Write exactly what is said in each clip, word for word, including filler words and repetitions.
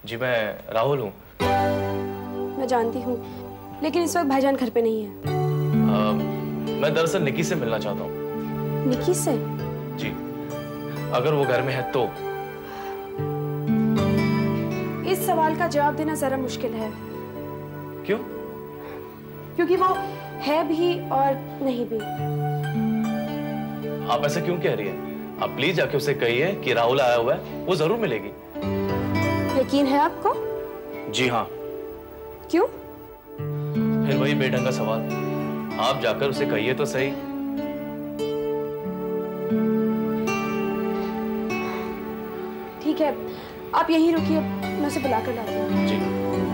जी मैं राहुल हूँ। मैं जानती हूँ, लेकिन इस वक्त भाईजान घर पे नहीं है। आ, मैं दरअसल निकी से मिलना चाहता हूँ। निकी से? जी, अगर वो घर में है तो। इस सवाल का जवाब देना जरा मुश्किल है। क्यों? क्योंकि वो है भी और नहीं भी। आप ऐसा क्यों कह रही हैं? आप प्लीज जाके उसे कहिए कि राहुल आया हुआ है, वो जरूर मिलेगी। यकीन है आपको? जी हाँ। क्यों? फिर वही बेढंगा सवाल, आप जाकर उसे कहिए तो सही। ठीक है, आप यहीं रुकिए, मैं उसे बुला कर लाती हूँ। जी।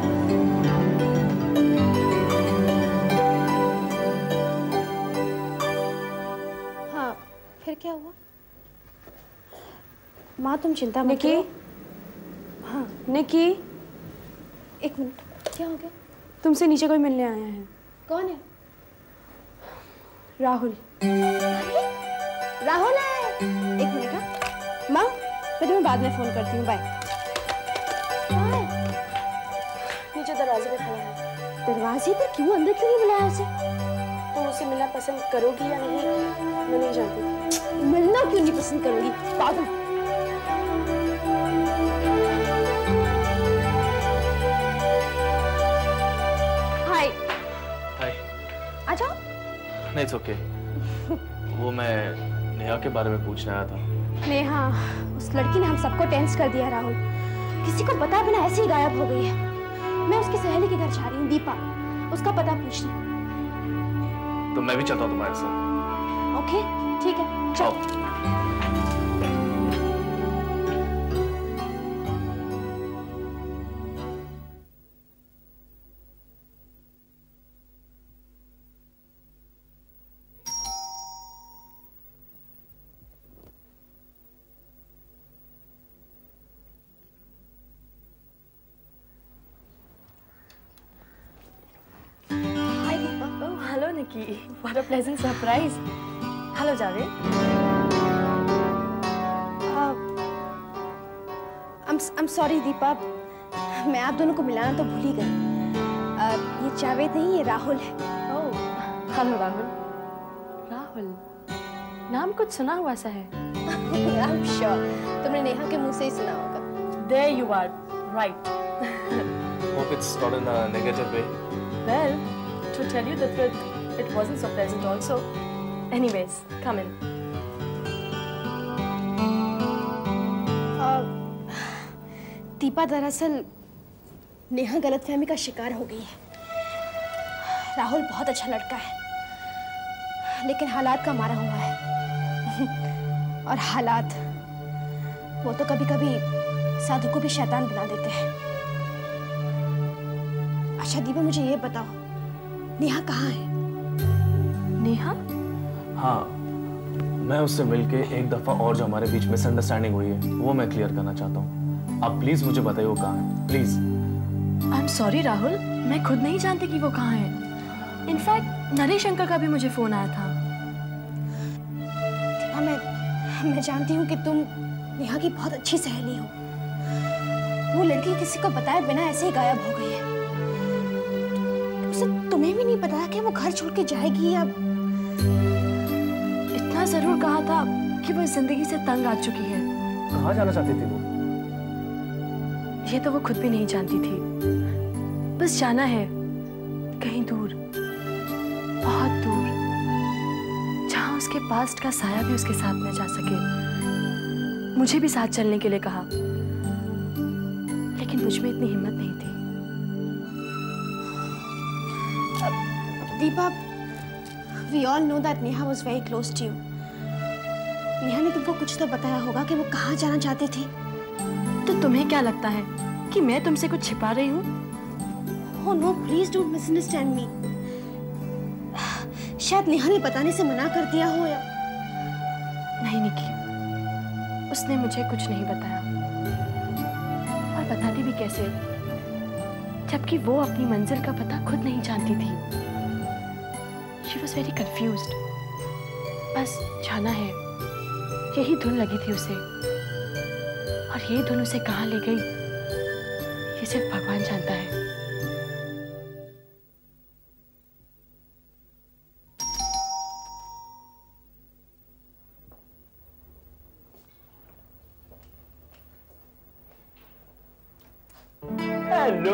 हाँ, फिर क्या हुआ? माँ तुम चिंता मत करो। हाँ निकी, एक मिनट, क्या हो गया? तुमसे नीचे कोई मिलने आया है। कौन है? राहुल। राहुल है। एक मिनट। हाँ माँ, मैं तुम्हें बाद में फोन करती हूँ, बाय। नीचे दरवाजे पे खड़ा है। दरवाजे पे क्यों? अंदर क्यों नहीं बुलाया उसे? तुम उसे मिलना पसंद करोगी या नहीं, मैं नहीं जानती। मिलना क्यों नहीं पसंद करोगी, पागल? हाय। हाय। आ जाओ। नहीं, इट्स ओके। वो मैं नेहा के बारे में पूछने आया था। नेहा, उस लड़की ने हम सबको टेंस कर दिया राहुल। किसी को बताए बिना ऐसे ही गायब हो गई है। मैं उसकी सहेली के घर जा रही हूँ, दीपा, उसका पता पूछने। तो मैं भी चाहता हूँ तुम्हारे साथ। ओके, ठीक है, चलो। Hello, Nikki. What a pleasant surprise. Hello, Javed. Uh, I'm I'm sorry, Deepa. मैं आप दोनों को मिलाना तो भूल ही गई. uh, ये जावेद नहीं, ये राहुल है. Oh, hello, Rahul. राहुल. नाम कुछ सुना हुआ सा है. I'm sure. तुमने नेहा के मुंह से ही सुना होगा. There you are. Right. Hope it's not in a negative way. Well. To tell you the truth, it wasn't so pleasant also. Anyways, come in. uh, Deepa, दरअसल नेहा गलतफहमी का शिकार हो गई है. राहुल बहुत अच्छा लड़का है, लेकिन हालात का मारा हुआ है. और हालात, वो तो कभी-कभी साधु को भी शैतान बना देते हैं. अच्छा दीपा, मुझे ये बताओ, नेहा कहाँ है? नेहा? हाँ, मैं उससे मिलके एक दफा और जो हमारे बीच मिसअंडरस्टैंडिंग हुई है वो मैं क्लियर करना चाहता हूँ. आप प्लीज मुझे बताइए वो कहाँ है, please. I am sorry Rahul, मैं खुद नहीं जानती कि वो कहाँ है. इनफैक्ट नरेश अंकल का भी मुझे फोन आया था. दीपा, मैं मैं जानती हूँ कि तुम नेहा की बहुत अच्छी सहेली हो. वो लड़की किसी को बताए बिना ऐसे ही गायब हो गई है. तुम्हें भी नहीं पता कि वो घर छोड़ के जाएगी या? इतना जरूर कहा था कि वो जिंदगी से तंग आ चुकी है. कहाँ जाना चाहती थी वो? ये तो वो खुद भी नहीं जानती थी. बस जाना है कहीं दूर, बहुत दूर, जहां उसके पास्ट का साया भी उसके साथ न जा सके. मुझे भी साथ चलने के लिए कहा, लेकिन मुझ में इतनी हिम्मत नहीं थी. Deepa, we all know that Neha was very close to you. Neha ने तुमको कुछ तो बताया होगा कि वो कहाँ जाना चाहती थी. तो तुम्हें क्या लगता है कि मैं तुमसे कुछ छिपा रही हूँ? Oh no, please don't misunderstand me. शायद नेहा ने बताने से मना कर दिया हो या? नहीं निकी, उसने मुझे कुछ नहीं बताया. और बताती भी कैसे, जबकि वो अपनी मंजिल का पता खुद नहीं जानती थी. She was very confused. बस जाना है, यही धुन लगी थी उसे. और ये धुन उसे कहाँ ले गई, सिर्फ भगवान जानता है। हेलो,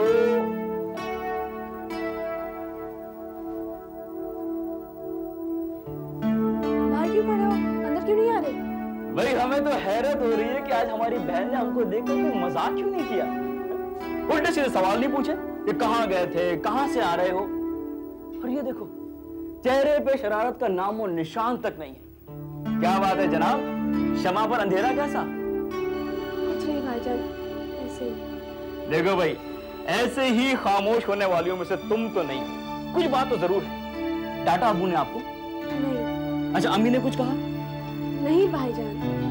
बाहर क्यों खड़े हो? अंदर क्यों नहीं आ रहे? भाई हमें तो हैरत हो रही है कि आज हमारी बहन ने हमको देखकर कोई मजाक क्यों नहीं किया। उल्टे सीधे सवाल नहीं पूछे कि कहाँ गए थे, कहाँ से आ रहे हो। और ये देखो, चेहरे पे शरारत का नामो निशान तक नहीं है। क्या बात है जनाब, शमा पर अंधेरा कैसा? कुछ नहीं भाईजान, ऐसे ही। देखो भाई, ऐसे ही खामोश होने वालियों में से तुम तो नहीं हो। कुछ बात तो जरूर है। डाटा अबू ने आपको? नहीं। अच्छा, अम्मी ने कुछ कहा? नहीं भाईजान।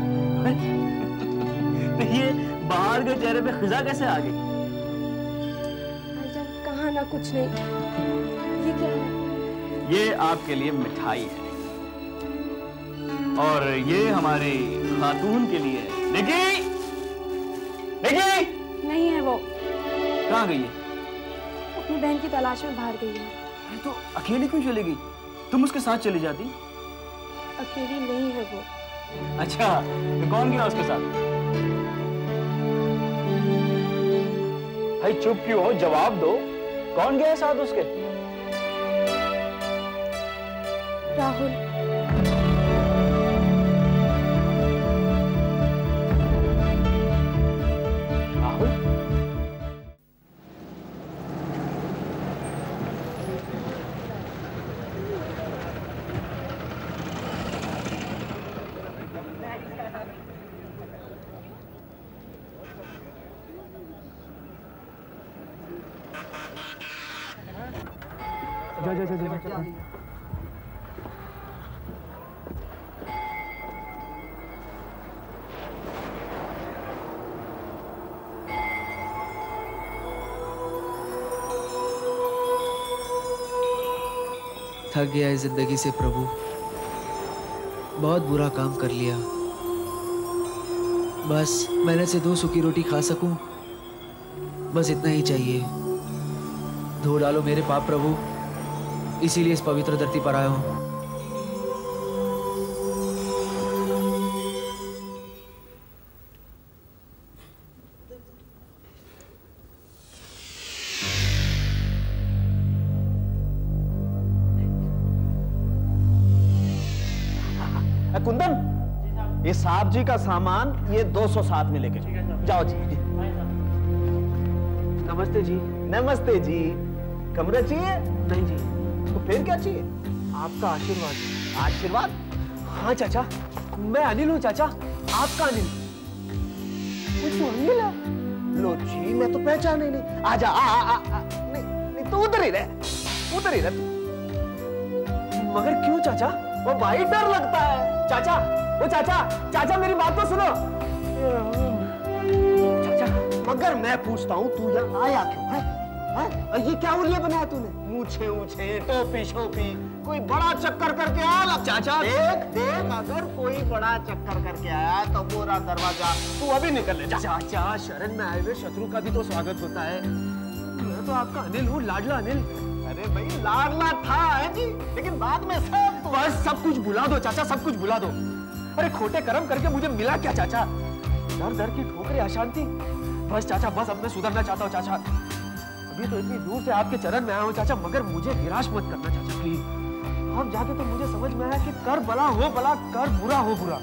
ये बाहर के चेहरे पे खिजा कैसे आ गई? भाईजान कहा ना, कुछ नहीं। ये क्या है? ये आपके लिए मिठाई है और ये हमारे खातून के लिए है। निकी, निकी! नहीं है वो। कहाँ गई है? अपनी बहन की तलाश में बाहर गई है। अरे तो अकेली क्यों चली गई? तुम उसके साथ चली जाती। अकेली नहीं है वो। अच्छा, तो कौन गया उसके साथ? भाई चुप क्यों हो, जवाब दो। कौन गया साथ उसके? राहुल। राहुल? जा जा जा जा जा। थक गया है जिंदगी से प्रभु, बहुत बुरा काम कर लिया। बस मेहनत से दो सूखी रोटी खा सकूं, बस इतना ही चाहिए। धो डालो मेरे पाप प्रभु, इसीलिए इस पवित्र धरती पर आया हूं। कुंदन, ये साहब जी का सामान ये दो सौ सात में लेके जाओ जी। नमस्ते जी। नमस्ते जी। कमरा चाहिए? नहीं जी। तो फिर क्या चाहिए? आपका आशीर्वाद। आशीर्वाद? हाँ चाचा, मैं अनिल हूँ चाचा, आपका अनिल। तू अनिल है? लो जी, मैं तो पहचान ही नहीं। आजा, आ, आ, आ, आ, नहीं, नहीं, तू उधर ही रह, उधर ही रह तू। मगर क्यों चाचा? वो भाई डर लगता है। चाचा, वो चाचा, चाचा मेरी बात तो सुनो। चाचा, मगर मैं पूछता हूँ तू यहाँ आया क्यों है? है? ये क्या उल्ले बनाया तूने? मूछे ऊछे, टोपी शोपी, कोई बड़ा चक्कर करके आया? चाचा देख देख, अगर कोई बड़ा चक्कर करके आया तो पूरा दरवाजा तू अभी निकल ले जा। चाचा, शरण में आए हुए शत्रु का भी तो स्वागत होता है। मैं तो आपका अनिल हूँ, लाडला अनिल। अरे भाई, लाडला था है जी, लेकिन बाद में सब बस सब कुछ भुला दो चाचा, सब कुछ भुला दो। अरे खोटे कर्म करके मुझे मिला क्या चाचा? दर दर की ठोकरें, अशांति। बस चाचा, बस अब मैं सुधरना चाहता हूँ चाचा। अभी तो इतनी दूर से आपके चरण में आया हूँ चाचा, मगर मुझे निराश मत करना चाचा, प्लीज। अब जाके तो मुझे समझ में आया कि कर भला हो भला, कर बुरा हो बुरा।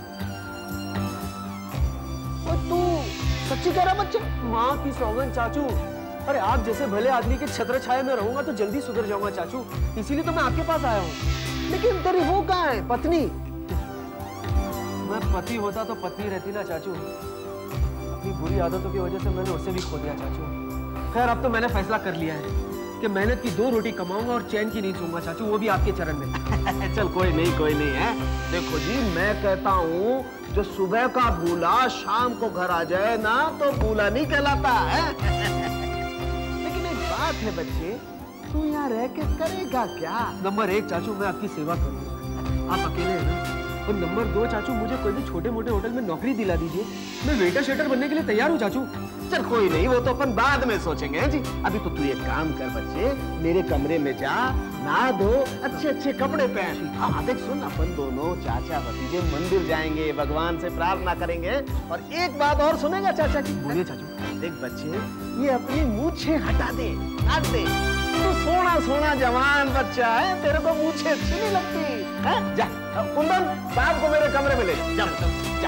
और तू सच्ची कह रहा बच्चे? माँ की सौगंध चाचू। अरे आप जैसे भले आदमी के छत्र छाया में रहूंगा तो जल्दी सुधर जाऊंगा चाचू, इसीलिए तो मैं आपके पास आया हूँ। लेकिन तेरी वो कहाँ है, पत्नी? मैं पति होता तो पत्नी रहती ना चाचू। अपनी बुरी आदतों की वजह से मैंने उसे भी खो दिया चाचू। खैर, अब तो मैंने फैसला कर लिया है कि मेहनत की दो रोटी कमाऊंगा और चैन की नींद सोऊंगा चाचू, वो भी आपके चरण में। चल कोई नहीं, कोई नहीं है। देखो जी, मैं कहता हूँ जो सुबह का भूला शाम को घर आ जाए ना तो भूला नहीं कहलाता है। लेकिन एक बात है बच्चे, तू यहाँ रह के करेगा क्या? नंबर एक चाचू, मैं आपकी सेवा करूंगा। आप अकेले हैं ना? और नंबर दो चाचू, मुझे कोई भी छोटे मोटे होटल में नौकरी दिला दीजिए, मैं वेटर शेटर बनने के लिए तैयार हूँ चाचू। चल कोई नहीं, वो तो अपन बाद में सोचेंगे हैं जी। अभी तो तू एक काम कर बच्चे, मेरे कमरे में जा, नहा धो, अच्छे अच्छे कपड़े पहन। हाँ देख सुन, अपन दोनों चाचा भतीजे मंदिर जाएंगे, भगवान से प्रार्थना करेंगे। और एक बात और सुनेगा चाचा की? बोलिए चाचू। देख बच्चे, ये अपनी मूछें हटा दे, काट दे। तू सोना सोना जवान बच्चा है, तेरे को मूछें अच्छी नहीं लगती है? जा कुंदन, साहब को मेरे कमरे में ले जा, जा।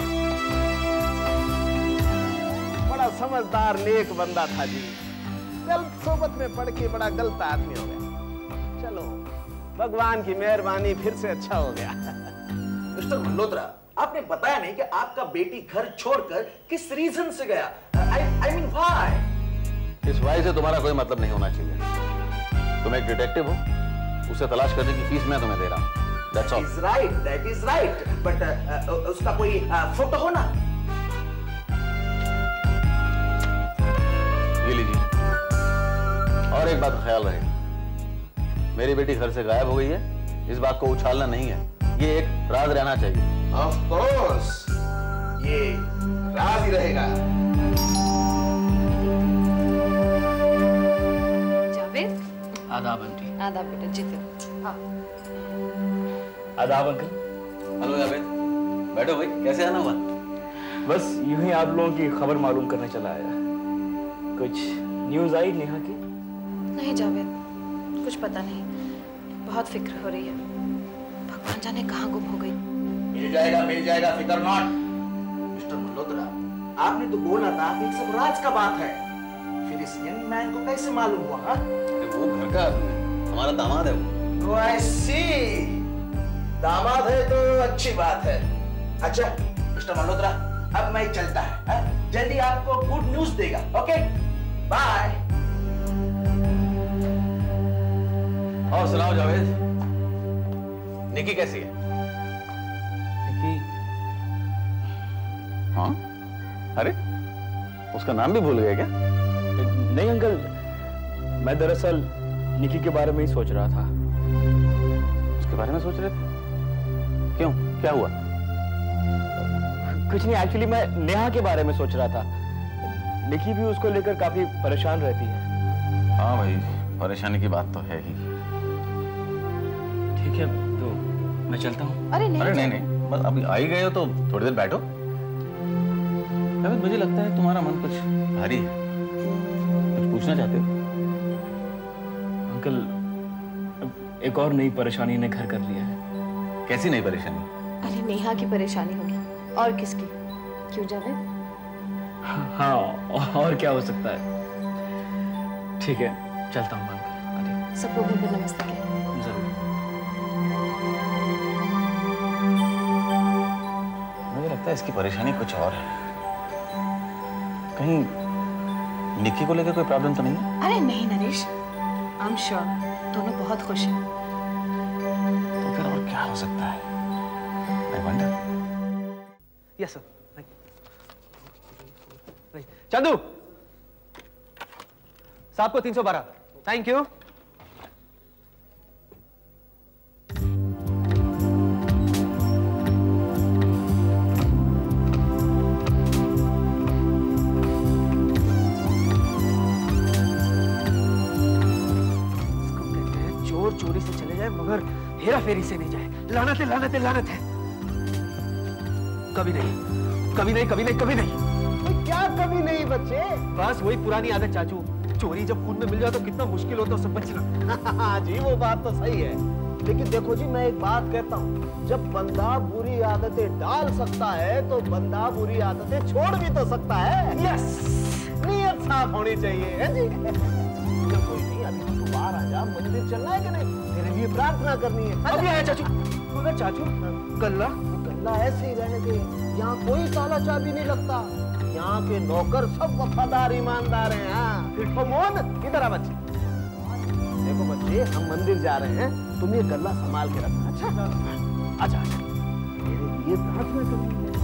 बड़ा समझदार नेक बंदा था जी, गलत सोबत में पड़ के बड़ा गलत आदमी हो गया। चलो भगवान की मेहरबानी, फिर से अच्छा हो गया। मिस्टर मल्होत्रा, आपने बताया नहीं कि आपका बेटी घर छोड़कर किस रीजन से गया। I mean why? इस वाई से तुम्हारा कोई मतलब नहीं होना चाहिए। तुम एक डिटेक्टिव हो, उसे तलाश करने की फीस मैं तुम्हें दे रहा हूँ। That's all. Is right, that is right. But uh, uh, उसका कोई फोटो हो ना? ये लीजिए। और एक बात का ख्याल रहे, मेरी बेटी घर से गायब हो गई है, इस बात को उछालना नहीं है, ये एक राज रहना चाहिए। Of course, ये राज ही रहेगा। जावेद, आदाब आंटी। आदाब बेटा, जीते। हाँ। आदाब अंकल। हेलो जावेद, बैठो भाई, कैसे आना हुआ? बस यूं ही आप लोगों की खबर मालूम करने चला आया। कुछ न्यूज़ आई नेहा की? नहीं जावेद, कुछ पता नहीं, बहुत फिक्र हो रही है, भगवान जाने कहाँ गुम हो गई। मिल जाएगा, मिल जाएगा, फिकर नॉट। मिस्टर मल्होत्रा, आपने तो बोला था कि सब राज का बात है, फिर इस यंग मैन को कैसे मालूम हुआ? हाँ? वो घर का आदमी है, हमारा दामाद है वो। Oh, I see. दामाद है तो अच्छी बात है। अच्छा मिस्टर मल्होत्रा, अब मैं चलता है, जल्दी आपको गुड न्यूज देगा। Okay bye. और सुनाओ जावेद, निकी कैसी है? निकी? हाँ? अरे उसका नाम भी भूल गए क्या? नहीं अंकल, मैं दरअसल निकी के बारे में ही सोच रहा था। उसके बारे में सोच रहे थे? क्यों, क्या हुआ? कुछ नहीं, एक्चुअली मैं नेहा के बारे में सोच रहा था। निकी भी उसको लेकर काफी परेशान रहती है। हाँ भाई, परेशानी की बात तो है ही। ठीक है, तो मैं चलता हूँ। अरे नहीं, अरे नहीं नहीं, बस अभी आ ही गए हो तो थोड़ी देर बैठो। जावेद, मुझे लगता है तुम्हारा मन कुछ भारी है, कुछ पूछना चाहते हो? अंकल, एक और नई परेशानी ने घर कर लिया है। कैसी नई परेशानी? अरे नेहा की परेशानी होगी, और किसकी? क्यों जावेद? हाँ, और क्या हो सकता है। ठीक है, चलता हूँ अंकल। सबको घर पर नमस्ते कहें। जरूर। मुझे लगता है इसकी परेशानी कुछ और है। कहीं निक्की को लेकर कोई प्रॉब्लम तो नहीं है? अरे नहीं नरेश, आई एम श्योर दोनों बहुत खुश हैं। तो फिर और क्या हो सकता है? I wonder. Yes sir. Chandu, साहब को तीन सौ बारह। Thank you. चोर चोरी से चले जाए मगर हेरा फेरी से नहीं जाए। लानत है, लानत है, लानत है। कभी नहीं, कभी नहीं, कभी नहीं, कभी नहीं। क्या कभी नहीं बच्चे? बस वही पुरानी आदत चाचू, चोरी जब खून में मिल जाए तो कितना मुश्किल होता है उससे बचना। जी वो बात तो सही है, लेकिन देखो जी मैं एक बात कहता हूँ, जब बंदा बुरी आदतें डाल सकता है तो बंदा बुरी आदतें छोड़ भी तो सकता है। यस, नीयत साफ होनी चाहिए है जी। चल कोई नहीं, अभी तो बाहर आ जा, मंदिर चलना है कि नहीं? तेरे लिए प्रार्थना करनी है। अभी आया चाचू। मगर चाचू, गल्ला गल्ला ऐसे ही रहने दे, यहाँ कोई ताला चाबी नहीं लगता, यहाँ के नौकर सब वफादार ईमानदार हैं। हाँ फिर तो मोहन इधर आ बच्चे। देखो बच्चे, हम मंदिर जा रहे हैं, तुम ये गल्ला संभाल के रखना। अच्छा अच्छा अच्छा, मेरे लिए प्रार्थना करनी है।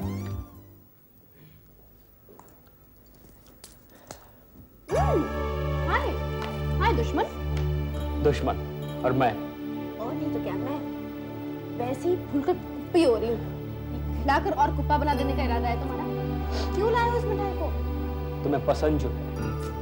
हाय हाय दुश्मन। दुश्मन और मैं? और नहीं तो क्या, मैं वैसे ही भूलकर कुप्पी हो रही हूँ। खिलाकर और कुप्पा बना देने का इरादा है तुम्हारा? क्यों लाए हो इस मिठाई को? तुम्हें पसंद जो है।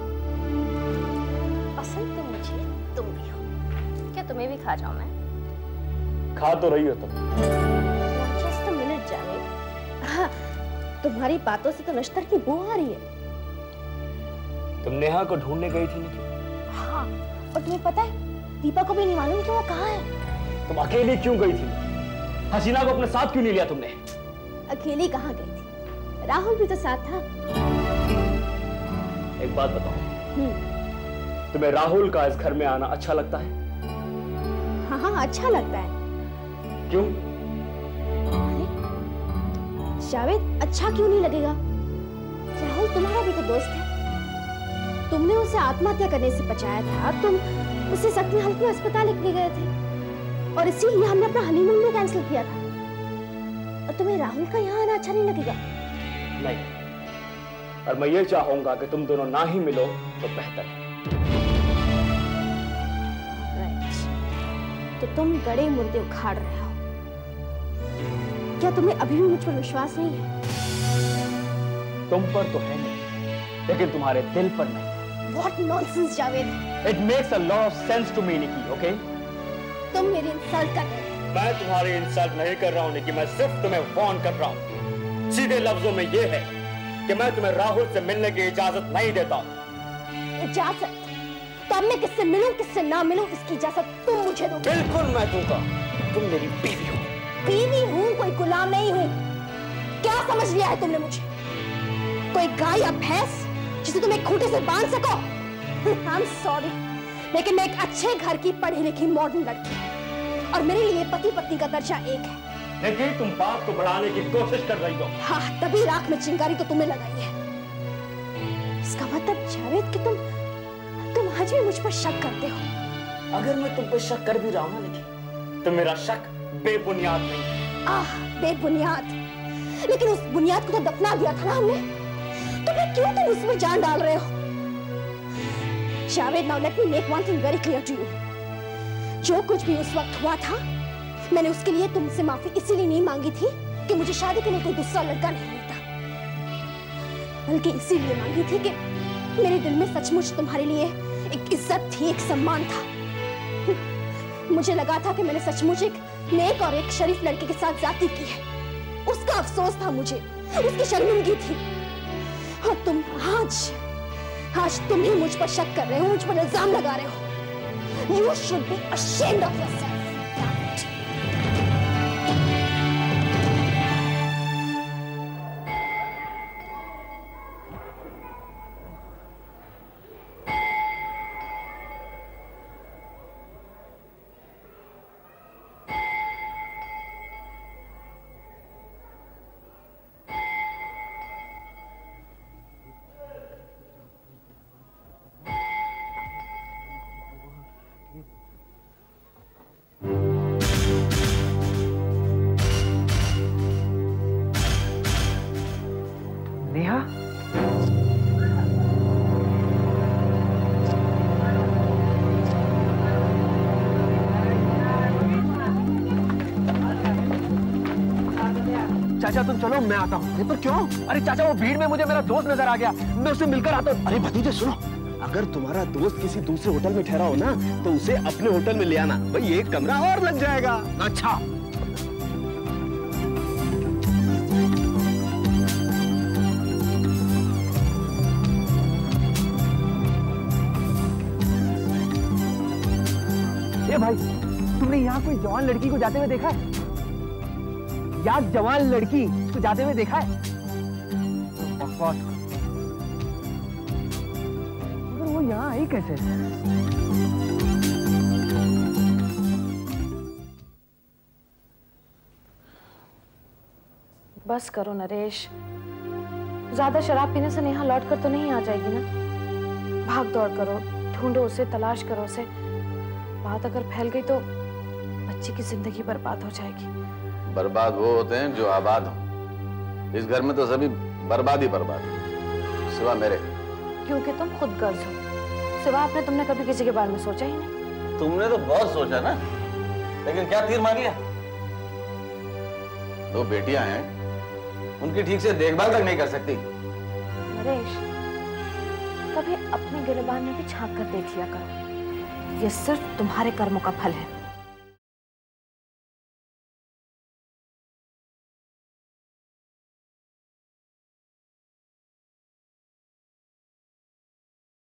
पसंद तो मुझे तुम भी हो। क्या तुम्हें भी खा जाऊं मैं? खा तो रही हो तुम। Just a minute Javed. हाँ, तुम्हारी बातों से तो नश्तर की बू आ रही है। तुम नेहा को ढूंढने गई थी निकी? हाँ, और तुम्हें पता है दीपा को भी नहीं मालूम कि वो कहाँ है। तुम अकेली क्यों गई थी? हसीना को अपने साथ क्यों नहीं लिया तुमने? अकेली कहाँ गई थी, राहुल भी तो साथ था। एक बात बताओ, तुम्हें राहुल का इस घर में आना अच्छा लगता है? हाँ हाँ अच्छा लगता है। क्यों? जावेद अच्छा क्यों नहीं लगेगा? राहुल तुम्हारा भी तो दोस्त है। तुमने उसे आत्महत्या करने से बचाया था, तुम उसे जख्मी हालत में अस्पताल लेके गए थे और इसीलिए हमने अपना हनीमून भी कैंसिल किया था। और तुम्हें राहुल का यहाँ आना अच्छा नहीं लगेगा? नहीं, और मैं ये चाहूंगा कि तुम दोनों ना ही मिलो तो बेहतर है। राइट, तो तुम गड़े मुर्दे उखाड़ रहे हो। क्या तुम्हें अभी भी मुझ पर विश्वास नहीं है? तुम पर तो है नहीं, लेकिन तुम्हारे दिल पर नहीं। What nonsense, Javed! It makes a lot of sense to me, Nikki, okay? तुम मेरी इंसल्ट कर रहे हो। मैं तुम्हारी इंसल्ट नहीं कर रहा हूँ निकी, मैं सिर्फ तुम्हें वार्न कर रहा हूँ। सीधे लफ्जों में ये है कि मैं तुम्हें राहुल से मिलने की इजाजत नहीं देता। इजाजत? तो अब मैं किससे मिलूं, किससे ना मिलूं, इसकी इजाजत तुम मुझे दो। बिल्कुल मैं दूंगा। तुम मेरी बीवी हो। बीवी हूँ, कोई गुलाम नहीं हूँ। क्या समझ लिया है तुमने मुझे? कोई गाय या भैंस जिसे तुम एक खूंटे से बांध सको? I'm sorry, लेकिन मैं एक अच्छे घर की पढ़ी लिखी मॉडर्न लड़की और मेरे लिए पति पत्नी का दर्जा एक है। लेकिन तुम बात को बढ़ाने की कोशिश कर रही हो। हाँ, तभी राख में चिंगारी तो तुम्हें लगाई है। इसका मतलब जावेद कि तुम तुम आज भी मुझ पर शक करते हो। अगर मैं तुम पर शक कर भी रहा हूं ना निकी, तो मेरा शक बेबुनियाद नहीं है। आह, बेबुनियाद? लेकिन उस बुनियाद को तो दफना दिया था ना हमने। तो फिर क्यों तुम उसमें जान डाल रहे हो? Javed, now let me make one thing very clear to you. जो कुछ भी उस वक्त हुआ था, मैंने उसके लिए तुमसे माफी इसीलिए नहीं मांगी थी कि मुझे शादी के लिए कोई दूसरा लड़का नहीं मिलता, बल्कि इसीलिए मांगी थी कि मेरे दिल में सचमुच तुम्हारे लिए एक इज्जत थी, एक सम्मान था। मुझे लगा था कि मैंने सचमुच एक नेक और एक शरीफ लड़के के साथ जाती की है। उसका अफसोस था मुझे, उसकी शर्मिंदगी थी। और तुम आज आज तुम ही मुझ पर शक कर रहे हो, मुझ पर इल्जाम लगा रहे हो। You should be ashamed of yourself. चाचा तुम चलो, मैं आता हूँ। पर क्यों? अरे चाचा, वो भीड़ में मुझे मेरा दोस्त नजर आ गया, मैं उससे मिलकर आता हूँ। अरे भतीजे सुनो, अगर तुम्हारा दोस्त किसी दूसरे होटल में ठहरा हो ना, तो उसे अपने होटल में ले आना। भाई एक कमरा और लग जाएगा। अच्छा। ए भाई, तुमने यहाँ कोई जवान लड़की को जाते हुए देखा है? यार जवान लड़की तो जाते हुए देखा है? बकवास। मगर वो यहाँ आई कैसे? बस करो नरेश, ज्यादा शराब पीने से नेहा लौट कर तो नहीं आ जाएगी ना। भाग दौड़ करो, ढूंढो उसे, तलाश करो उसे। बात अगर फैल गई तो बच्ची की जिंदगी बर्बाद हो जाएगी। बर्बाद वो होते हैं जो आबाद हों। इस घर में तो सभी बर्बाद ही बर्बाद है, सिवा मेरे। क्योंकि तुम खुद गर्ज हो। सिवा अपने तुमने कभी किसी के बारे में सोचा ही नहीं। तुमने तो बहुत सोचा ना, लेकिन क्या तीर मार लिया? दो बेटियां हैं, उनकी ठीक से देखभाल तक नहीं कर सकती। नरेश, कभी अपने गिरबान में भी झांक कर देख लिया करो। ये सिर्फ तुम्हारे कर्मों का फल है।